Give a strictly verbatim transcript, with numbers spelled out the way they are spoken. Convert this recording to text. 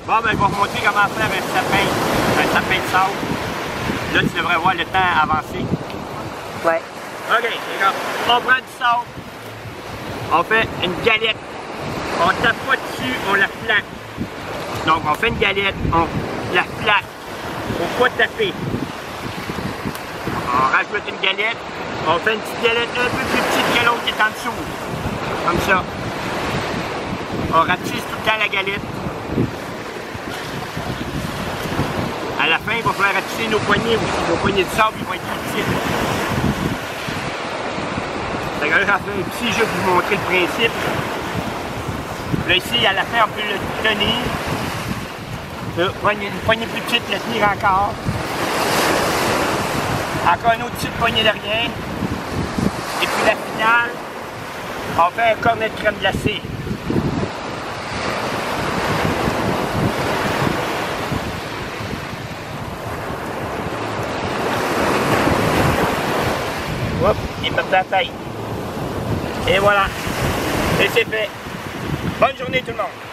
Bon, ben, je vais vous montrer comment faire un sapin, un sapin de sable. Là, tu devrais voir le temps avancer. Ouais. OK, d'accord. On prend du sable. On fait une galette. On tape pas dessus, on la flatte. Donc, on fait une galette, on la flatte. Faut pas taper. On rajoute une galette. On fait une petite galette un peu plus petite que l'autre qui est en dessous. Comme ça. On ratisse tout le temps la galette. À la fin, il va falloir ratisser nos poignées aussi. Nos poignées de sable, ils vont être plus petites. Fait que là, j'en fais un petit jeu pour vous montrer le principe. Là, ici, à la fin, on peut le tenir. Là, une poignée plus petite, le tenir encore. Encore une autre petite poignée derrière. Et puis la finale, on fait un cornet de crème glacée. Hop, il me la taille. Et voilà. Et c'est fait. Bonne journée tout le monde.